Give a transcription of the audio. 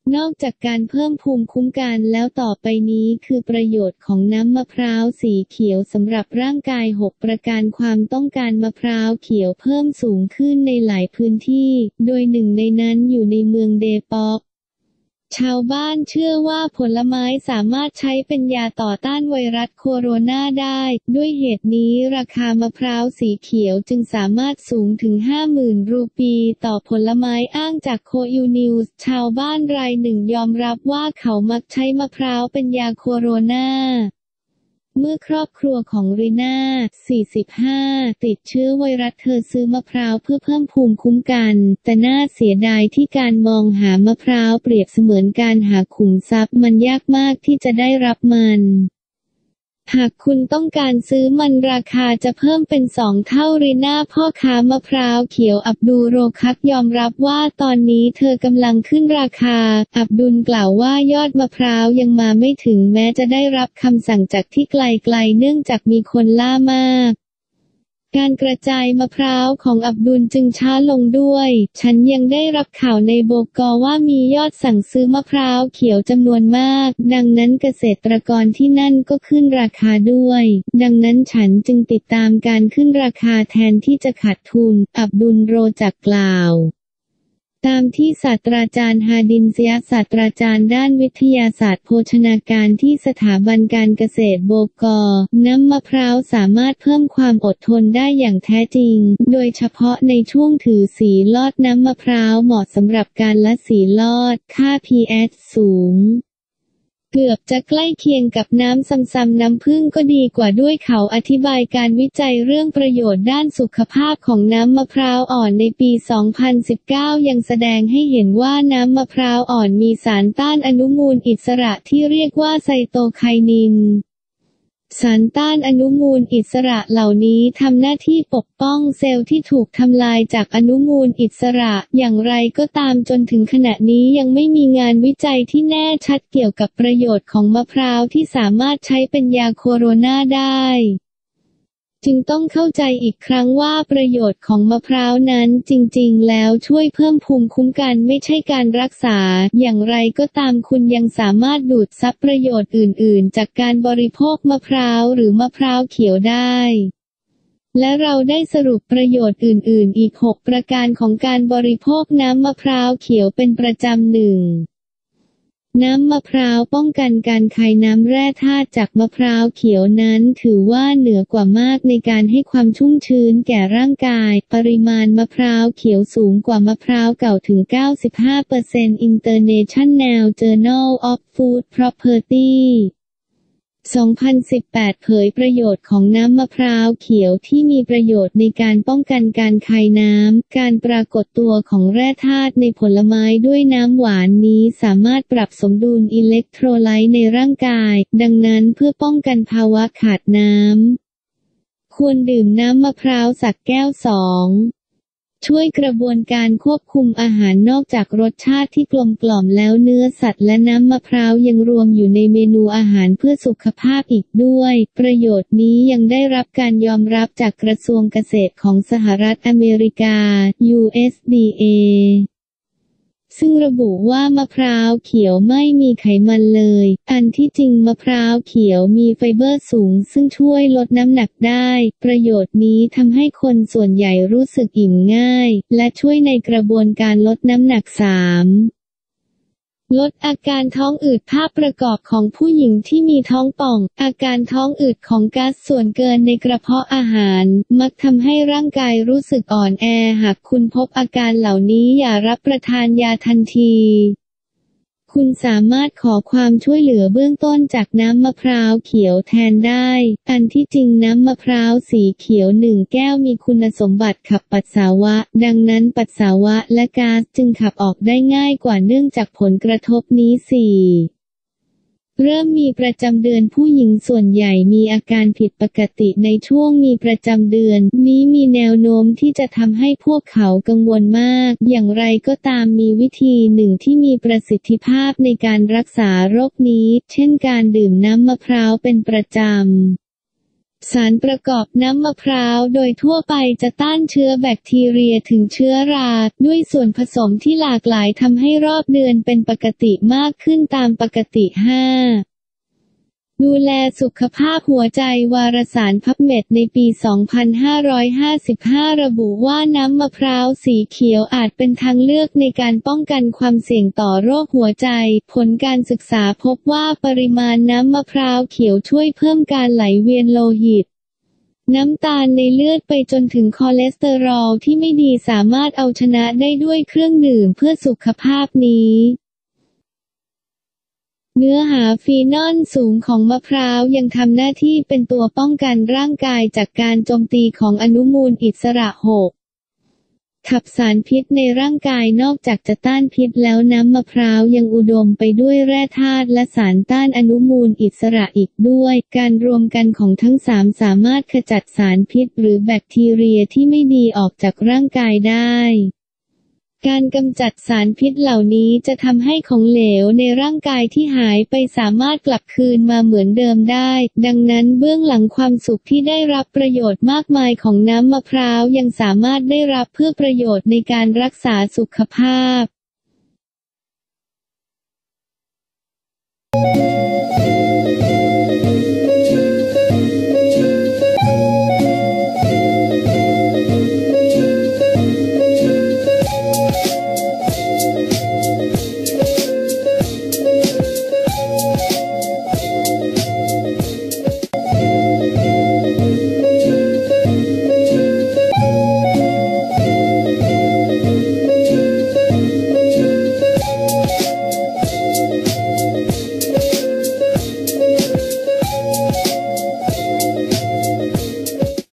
นอกจากการเพิ่มภูมิคุ้มกันแล้วต่อไปนี้คือประโยชน์ของน้ำมะพร้าวสีเขียวสำหรับร่างกาย6ประการความต้องการมะพร้าวเขียวเพิ่มสูงขึ้นในหลายพื้นที่โดยหนึ่งในนั้นอยู่ในเมืองเดปอกชาวบ้านเชื่อว่าผลไม้สามารถใช้เป็นยาต่อต้านไวรัสโคโรนาได้ด้วยเหตุนี้ราคามะพร้าวสีเขียวจึงสามารถสูงถึง 50,000 รูปีต่อผลไม้อ้างจากโคยูนิวส์ชาวบ้านรายหนึ่งยอมรับว่าเขามักใช้มะพร้าวเป็นยาโคโรนาเมื่อครอบครัวของรีน่า 45 ติดเชื้อไวรัสเธอซื้อมะพร้าวเพื่อเพิ่มภูมิคุ้มกันแต่น่าเสียดายที่การมองหามะพร้าวเปรียบเสมือนการหาขุมทรัพย์มันยากมากที่จะได้รับมันหากคุณต้องการซื้อมันราคาจะเพิ่มเป็น2 เท่ารีน่าพ่อค้ามะพร้าวเขียวอับดุลโรคักยอมรับว่าตอนนี้เธอกำลังขึ้นราคาอับดุลกล่าวว่ายอดมะพร้าวยังมาไม่ถึงแม้จะได้รับคำสั่งจากที่ไกลๆเนื่องจากมีคนล่ามากการกระจายมะพร้าวของอับดุลจึงช้าลงด้วยฉันยังได้รับข่าวในโบกอว่ามียอดสั่งซื้อมะพร้าวเขียวจำนวนมากดังนั้นเกษตรกรที่นั่นก็ขึ้นราคาด้วยดังนั้นฉันจึงติดตามการขึ้นราคาแทนที่จะขาดทุนอับดุลโรจักกล่าวตามที่ศาสตราจารย์ฮาดินเซียศาสตราจารย์ด้านวิทยาศาสตร์โภชนาการที่สถาบันการเกษตรโบกอน้ำมะพร้าวสามารถเพิ่มความอดทนได้อย่างแท้จริงโดยเฉพาะในช่วงถือสีลอดน้ำมะพร้าวเหมาะสำหรับการละสีลอดค่า pH สูงเกือบจะใกล้เคียงกับน้ำซ้ำๆน้ำผึ้งก็ดีกว่าด้วยเขาอธิบายการวิจัยเรื่องประโยชน์ด้านสุขภาพของน้ำมะพร้าวอ่อนในปี 2019 ยังแสดงให้เห็นว่าน้ำมะพร้าวอ่อนมีสารต้านอนุมูลอิสระที่เรียกว่าไซโตไคนินสารต้านอนุมูลอิสระเหล่านี้ทำหน้าที่ปกป้องเซลล์ที่ถูกทำลายจากอนุมูลอิสระอย่างไรก็ตามจนถึงขณะนี้ยังไม่มีงานวิจัยที่แน่ชัดเกี่ยวกับประโยชน์ของมะพร้าวที่สามารถใช้เป็นยาโคโรนาได้จึงต้องเข้าใจอีกครั้งว่าประโยชน์ของมะพร้าวนั้นจริงๆแล้วช่วยเพิ่มภูมิคุ้มกันไม่ใช่การรักษาอย่างไรก็ตามคุณยังสามารถดูดซับประโยชน์อื่นๆจากการบริโภคมะพร้าวหรือมะพร้าวเขียวได้และเราได้สรุปประโยชน์อื่นๆอีก6ประการของการบริโภคน้ำมะพร้าวเขียวเป็นประจำน้ำมะพร้าวป้องกันการคายน้ำแร่ธาตุจากมะพร้าวเขียวนั้นถือว่าเหนือกว่ามากในการให้ความชุ่มชื้นแก่ร่างกายปริมาณมะพร้าวเขียวสูงกว่ามะพร้าวเก่าถึง 95% International Journal of Food Property 2018 เผยประโยชน์ของน้ำมะพร้าวเขียวที่มีประโยชน์ในการป้องกันการคายน้ำการปรากฏตัวของแร่ธาตุในผลไม้ด้วยน้ำหวานนี้สามารถปรับสมดุลอิเล็กโทรไลต์ในร่างกายดังนั้นเพื่อป้องกันภาวะขาดน้ำควรดื่มน้ำมะพร้าวสักแก้วช่วยกระบวนการควบคุมอาหารนอกจากรสชาติที่กลมกล่อมแล้วเนื้อสัตว์และน้ำมะพร้าวยังรวมอยู่ในเมนูอาหารเพื่อสุขภาพอีกด้วยประโยชน์นี้ยังได้รับการยอมรับจากกระทรวงเกษตรของสหรัฐอเมริกา USDA ซึ่งระบุว่ามะพร้าวเขียวไม่มีไขมันเลยอันที่จริงมะพร้าวเขียวมีไฟเบอร์สูงซึ่งช่วยลดน้ำหนักได้ประโยชน์นี้ทำให้คนส่วนใหญ่รู้สึกอิ่มง่ายและช่วยในกระบวนการลดน้ำหนักลดอาการท้องอืดภาพประกอบของผู้หญิงที่มีท้องป่องอาการท้องอืดของก๊าซส่วนเกินในกระเพาะอาหารมักทำให้ร่างกายรู้สึกอ่อนแอหากคุณพบอาการเหล่านี้อย่ารับประทานยาทันทีคุณสามารถขอความช่วยเหลือเบื้องต้นจากน้ำมะพร้าวเขียวแทนได้อันที่จริงน้ำมะพร้าวสีเขียว1แก้วมีคุณสมบัติขับปัสสาวะดังนั้นปัสสาวะและก๊าซจึงขับออกได้ง่ายกว่าเนื่องจากผลกระทบนี้เริ่มมีประจำเดือนผู้หญิงส่วนใหญ่มีอาการผิดปกติในช่วงมีประจำเดือนนี้มีแนวโน้มที่จะทำให้พวกเขากังวลมากอย่างไรก็ตามมีวิธีหนึ่งที่มีประสิทธิภาพในการรักษาโรคนี้เช่นการดื่มน้ำมะพร้าวเป็นประจำสารประกอบน้ำมะพร้าวโดยทั่วไปจะต้านเชื้อแบคทีเรียถึงเชื้อราด้วยส่วนผสมที่หลากหลายทำให้รอบเดือนเป็นปกติมากขึ้นตามปกติ 5. ดูแลสุขภาพหัวใจวารสารพับเม็ดในปี 2555 ระบุว่าน้ำมะพร้าวสีเขียวอาจเป็นทางเลือกในการป้องกันความเสี่ยงต่อโรคหัวใจผลการศึกษาพบว่าปริมาณน้ำมะพร้าวเขียวช่วยเพิ่มการไหลเวียนโลหิตน้ำตาลในเลือดไปจนถึงคอเลสเตอรอลที่ไม่ดีสามารถเอาชนะได้ด้วยเครื่องดื่มเพื่อสุขภาพนี้เนื้อหาฟีนอลสูงของมะพร้าวยังทำหน้าที่เป็นตัวป้องกันร่างกายจากการโจมตีของอนุมูลอิสระ 6. ขับสารพิษในร่างกายนอกจากจะต้านพิษแล้วน้ำมะพร้าวยังอุดมไปด้วยแร่ธาตุและสารต้านอนุมูลอิสระอีกด้วยการรวมกันของทั้งสามสามารถขจัดสารพิษหรือแบคทีเรียที่ไม่ดีออกจากร่างกายได้การกำจัดสารพิษเหล่านี้จะทำให้ของเหลวในร่างกายที่หายไปสามารถกลับคืนมาเหมือนเดิมได้ดังนั้นเบื้องหลังความสุขที่ได้รับประโยชน์มากมายของน้ำมะพร้าวยังสามารถได้รับเพื่อประโยชน์ในการรักษาสุขภาพ